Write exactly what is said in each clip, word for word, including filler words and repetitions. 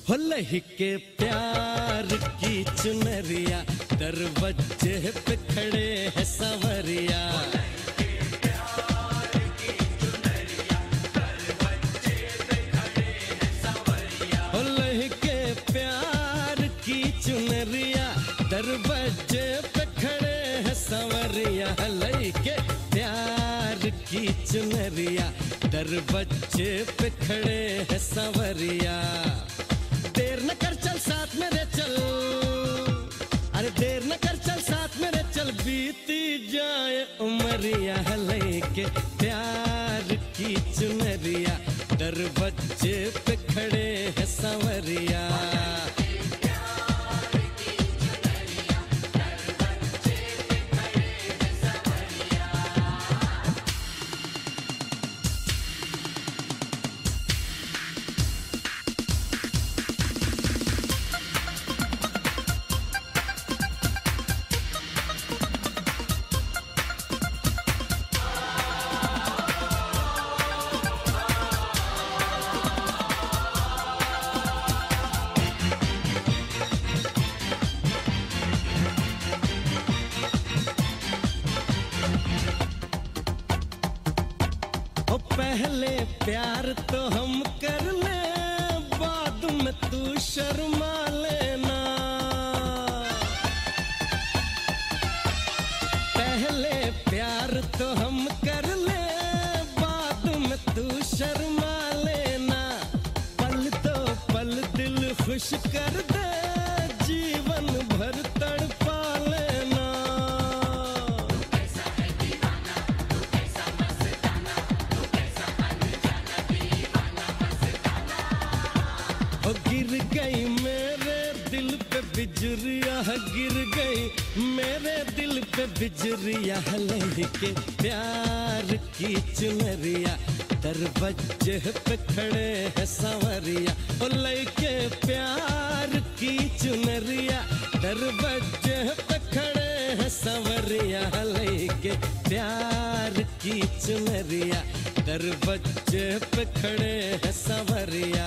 हो लहके प्यार की चुनरिया दरवाजे पे खड़े हैं संवरिया। हो लहके प्यार की चुनरिया दरवाजे पे खड़े हैं संवरिया। लहके प्यार की चुनरिया दरवाजे पे खड़े हैं संवरिया। देर न कर चल साथ मेरे चल, अरे देर न कर चल साथ मेरे चल, बीती जाए उमरिया। लेके प्यार की चुनरिया दरवाजे पे खड़े हैं संवरिया। पहले प्यार तो हम कर ले, बाद में तू शर्मा लेना। पहले प्यार तो हम कर ले, बाद में तू शर्मा लेना। पल तो पल दिल खुश कर दे, जीवन भर तड़पा लेना। गिर गई मेरे दिल पे बिजरिया, गिर गई मेरे दिल पे बिजरिया। लेके प्यार की चुनरिया दरवाजे पे खड़े हैं संवरिया। ओ लेके प्यार की चुनरिया दरवाजे पे खड़े हैं संवरिया। लेके प्यार की चुनरिया दरवाजे पे खड़े हैं संवरिया।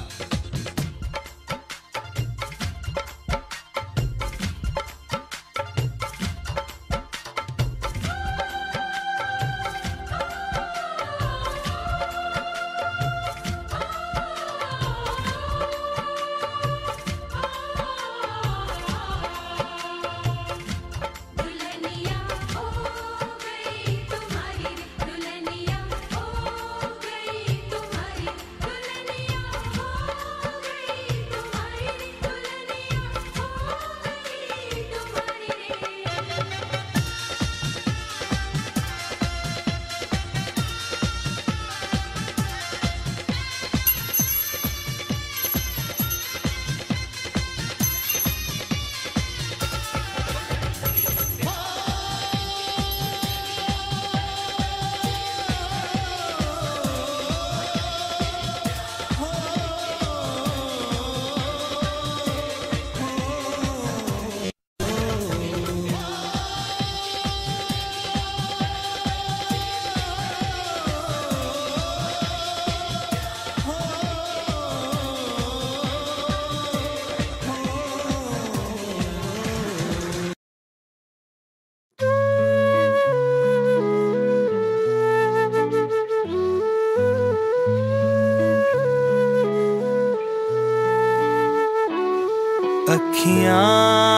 अखियां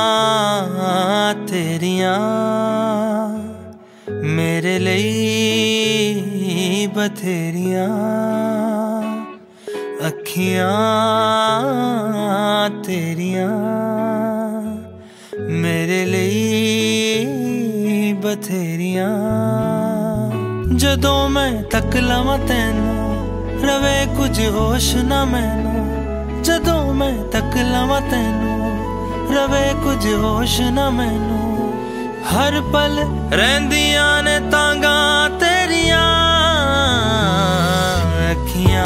तेरियां मेरे लिए बथेरियां। अखियां तेरियां मेरे लिए बथेरियां। जदों मैं तक लवां तैनू रवे कुछ होश ना मैनू। जदों मैं तक लवां तैनू रवे कुछ होश ना मैनू। हर पल रहिंदियां ने तांगा तेरियां। अखियां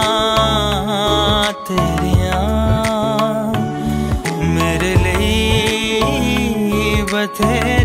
तेरियां मेरे लिए बथेरियां।